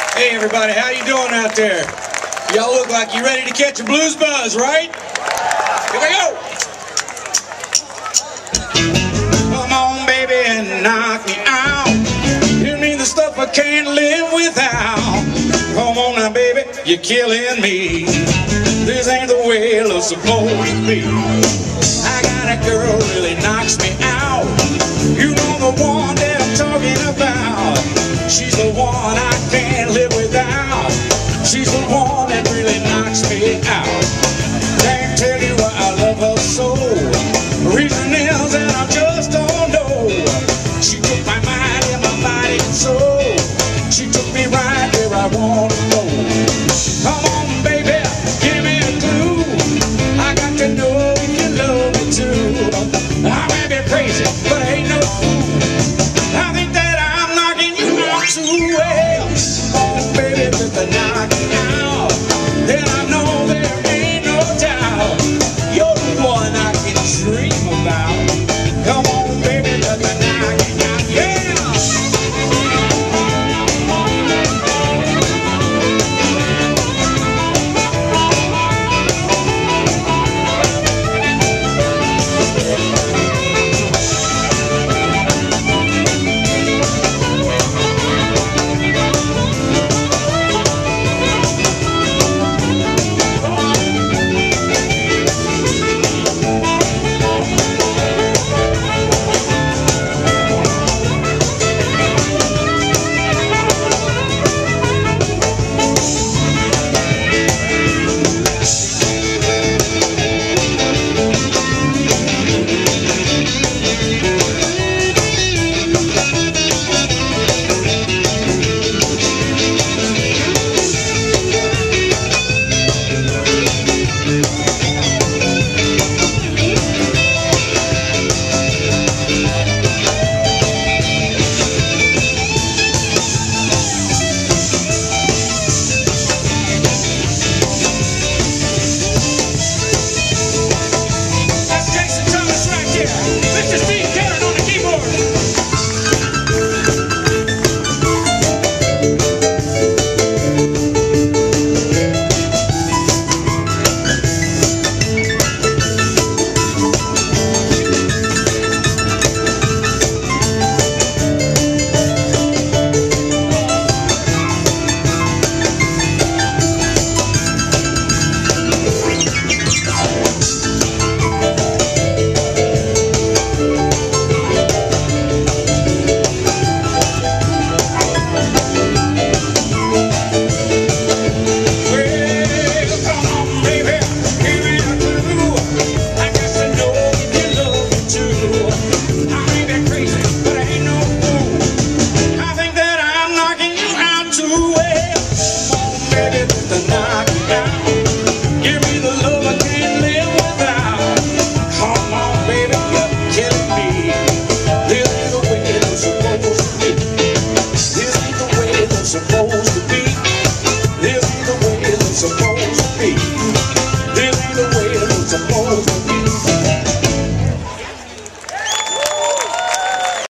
Hey everybody, how you doing out there? Y'all look like you ready to catch a blues buzz, right? Here we go! Come on baby and knock me out. You mean the stuff I can't live without. Come on now baby, you're killing me. This ain't the way love's supposed to be. I got a girl really knocks me out. You know the one that I'm talking about. She's the one I can't live without. She's the one that really knocks me out. Can't tell you why I love her so. The reason is that I just don't know. She took my mind and my body and soul. She took me right where I want to go. Come on baby, give me a clue. I got to know if you love me too. I may be crazy, but I ain't no fool. I think that I'm knocking you out too well.